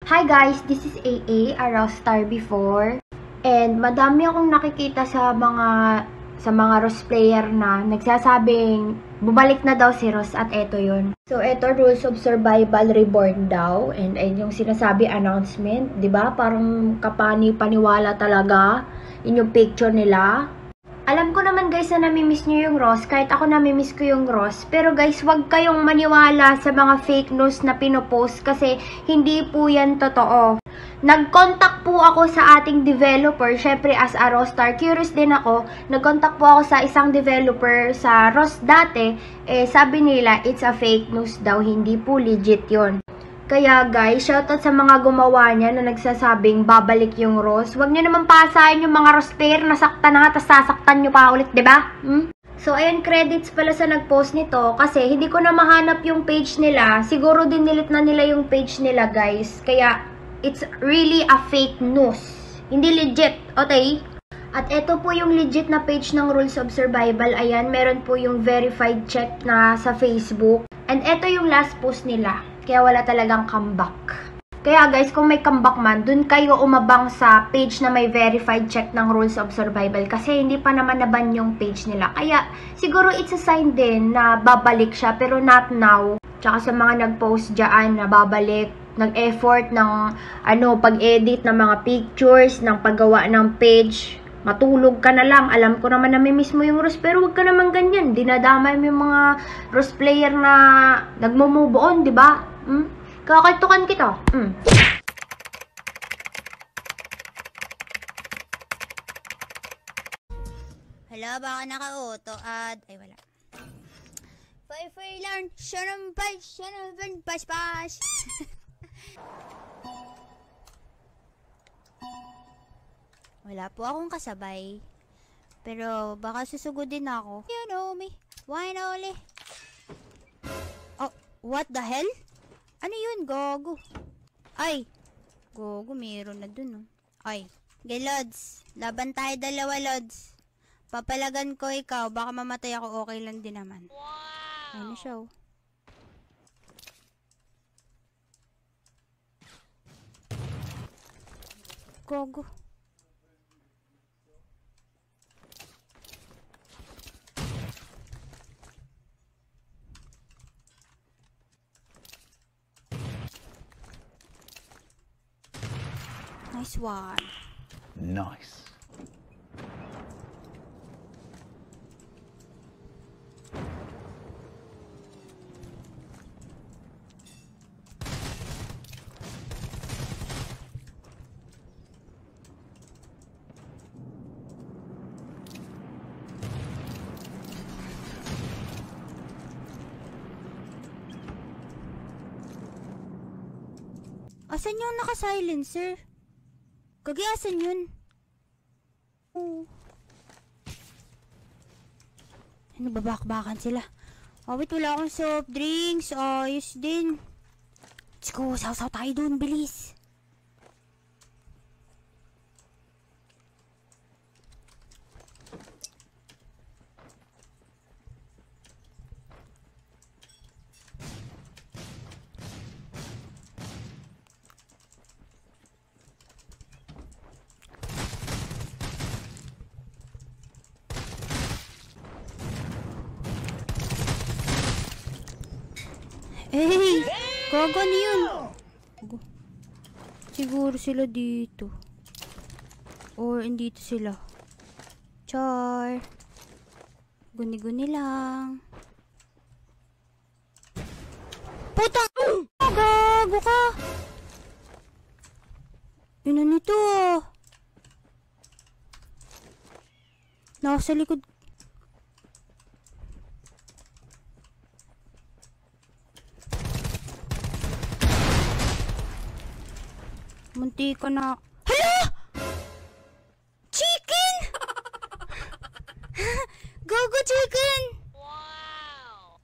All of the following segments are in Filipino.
Hi guys, this is AA, a Rockstar before. And madami akong nakikita sa mga Ross player na nagsasabing bumalik na daw si Ross at eto yun. So eto, Rules of Survival Reborn daw. And yung sinasabi announcement, 'di ba? Parang kapani-paniwala talaga. Yun yung picture nila. Alam ko naman guys na namimiss nyo yung Ross, kahit ako namimiss ko yung Ross. Pero guys, wag kayong maniwala sa mga fake news na pinopost kasi hindi po yan totoo. Nag-contact po ako sa ating developer, syempre as a Rockstar, curious din ako. Nag-contact po ako sa isang developer sa Ross dati, sabi nila it's a fake news daw, hindi po legit yon. Kaya guys, shoutout sa mga gumawa niya na nagsasabing babalik yung Ross. Huwag niyo naman pasahin yung mga Ross player na saktan na nga, tas sasaktan niyo pa ulit, 'di ba? So ayun, credits pala sa nag-post nito kasi hindi ko na mahanap yung page nila. Siguro din delete na nila yung page nila, guys. Kaya it's really a fake news. Hindi legit, okay? At ito po yung legit na page ng Rules of Survival. Ayan, meron po yung verified check na sa Facebook. And ito yung last post nila. Kaya wala talagang comeback. Kaya guys, kung may comeback man, dun kayo umabang sa page na may verified check ng Rules of Survival. Kasi hindi pa naman naban yung page nila. Kaya siguro it's a sign din na babalik siya, pero not now. Tsaka sa mga nag-post dyan na babalik, nag-effort ng pag-edit ng mga pictures, ng paggawa ng page. Matulog ka na lang. Alam ko naman na namimiss mo yung Ross, pero wag ka naman ganyan. Dinadamay mo yung mga Ross player na nagmo-move on, di ba? Kakaltukan kita. Hala, baka naka-auto ad. Ay, wala. Fire learn. Shanam pas. Wala po akong kasabay. Pero baka susugudin ako. You know me. Why not only? Oh, what the hell? Ano yun, gogo? Ay, gogo, meron na dun, oh. Ay, okay, Lods. Laban tayo dalawa, Lods. Papalagan ko ikaw. Baka mamatay ako, okay lang din naman. Wow! Ano siya, oh. Gogo. Nice one. Nice. Asan yung naka-silencer? Kagayasan yun. Nagbabakbakan sila. Oh, wait, wala akong soft drinks. Ayos din. Let's go, saw-saw tayo dun, bilis. Hey! Gago na yun! Siguro sila dito. Or indito sila. Char! Guni-guni lang. Putang! Gago ka! Yun na nito, oh. Nasa likod. Munti ko na. Hala! Chicken! Gogo chicken! Wow!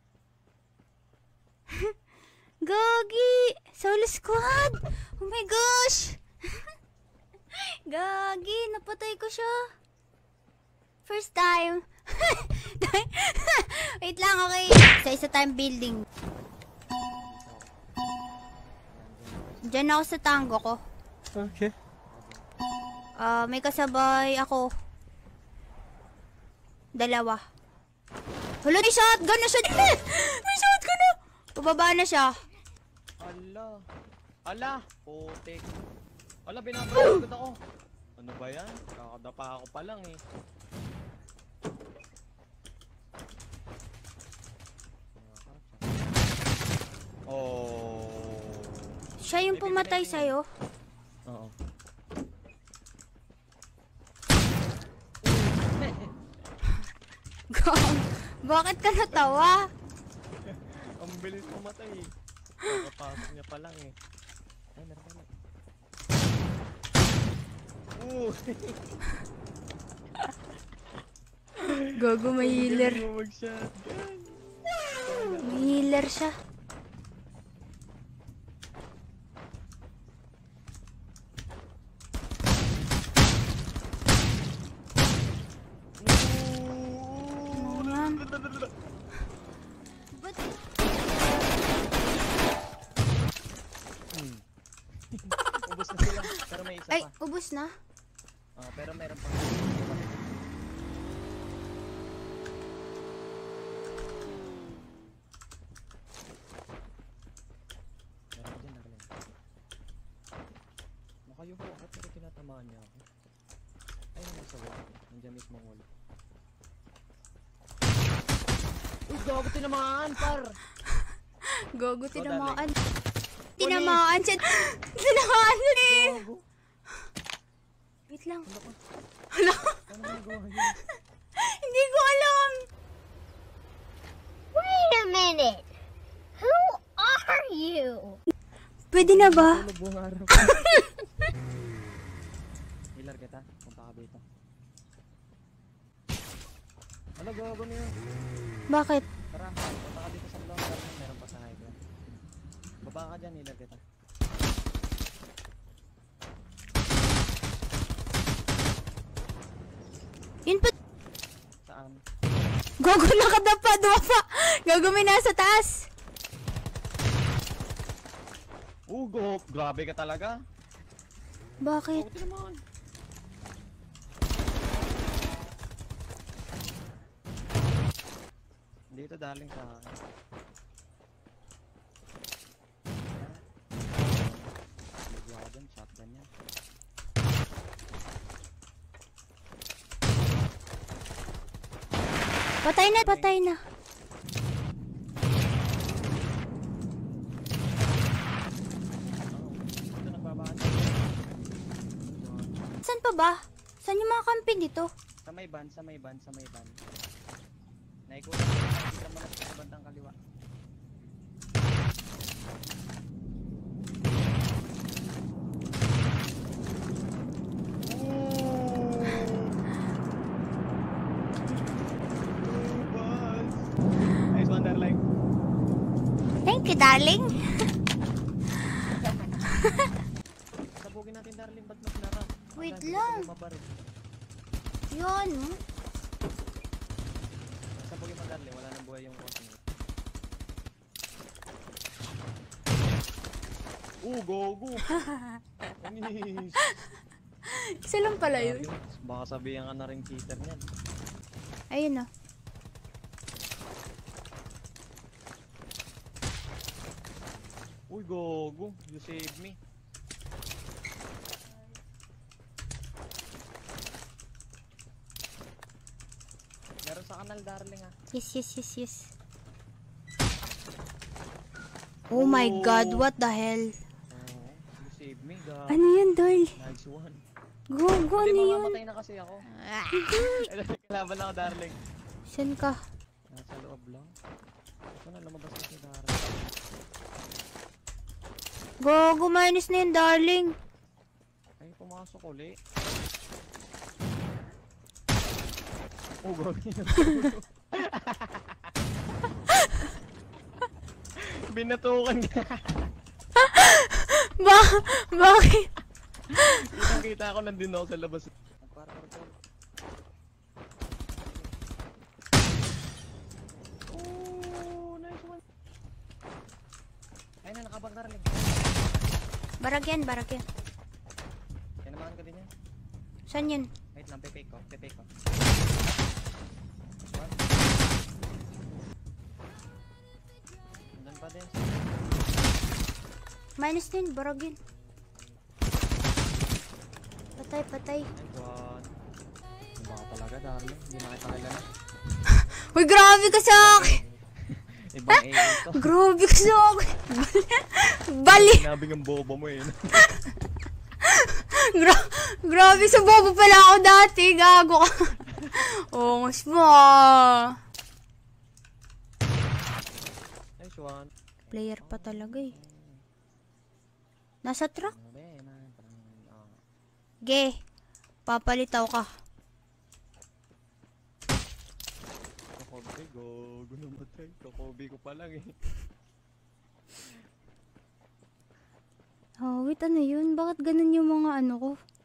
Gogi! Solo squad! Oh my gosh! Gagi! Napatay ko siya. First time. Wait lang, okay. Sa isa time building. Diyan ako sa tango ko. Okay. May kasabay ako. Dalawa. Hala, may shotgun na siya. May shotgun na. Pababa na siya. Ala. Ala. Putik. Ala, binabalagod ako. Ano ba yan? Kakadapa ako pa lang eh. Oh. Siya yung pumatay sa'yo. Oo. Bakit ka natawa? Ang bilis pumatay eh. Kakapasok niya pa lang eh. Ay, meron pa lang. Gago, may healer. Mag-shotgun. May healer siya. Ubus na sila. Pero may isa Ay, pa. ubos na. Pero meron pa. Meron pa dyan, Darlene. Nakayupo ako pero tinatamaan niya ako. Ayun, nasa wall. Nandiyan mismo wall. Uy, gago tinamaan, par! Gago, tinamaan. Darling. Tinamaan siya. Tinamaan siya eh. Gago. Wait lang. Ano nagawa yun? Hindi ko alam. Wait a minute. Who are you? Pwede na ba? Tulog buong araw. Hilar kita. Punta ka dito. Ano, gago na yun? Bakit? Tara, punta ka dito sa blog. Meron pa sa highway. Baba ka dyan, hilar kita. Yun pa. Saan? Gago, nakadapa. Duwapa. Gago, may nasa taas. Ugo, grabe ka talaga. Bakit? Buti naman. Dito daling sa akin. Shotgun, shotgun yan. Patay na, patay na. Dito nagbabaan. Saan pa ba? Saan yung mga camping dito? Sa may van, sa may van, sa may van. Naikuha kita mo na sa bandang kaliwa. Nice one, darling. Thank you, darling. Sabugin natin, darling. Ba't mas nara? Wait Hindi lang. ko mabaril. Yun. Sabugin mo, darling. Wala nang buhay yung kotse mo. Gogo! Anis! Isa lang pala yun. Baka sabihan ka na rin cheater niyan. Ayun na. Uy, gogo! You saved me. Meron sa kanal, darling ah. Yes, yes, yes, yes. Oh my God, what the hell? Oo, you saved me, God. Ano yun, Doy? Nice one. Gogo, ano Hindi, yun? mamamatay na kasi ako. Kalaban ako, darling. Saan ka? Nasa loob lang. Ito na, lumabas na si darling. Gogo, minus na yun, darling. Ay, pumasok uli. Oh, gagi na. Binatukan ka. Bakit? Kitang-kita ako, nandun ako sa labas. Oh, nice one. Ay na, nakabag darling. Barag yan. Kinamahan ka din yan. Saan yan? Wait lang, pepe ko. Nandun pa din. Minus din, barag yan. Patay. My god. Ano ba ka talaga, darling? Hindi na kita kilala. Uy, grabe ka sa akin! Ibang AA to. Grabe ka sa akin! Bali! Sinabing ang bobo mo eh. Grabe sa bobo pala ako dati. Gago ka. Ongos mo ah. Nice one. Player pa talaga eh. Nasa truck? Ge, papalitaw ka. Kakobe, gago namatay. Kakobe ko pa lang eh. Oh, wait, ano yun? Bakit ganun yung mga ano ko?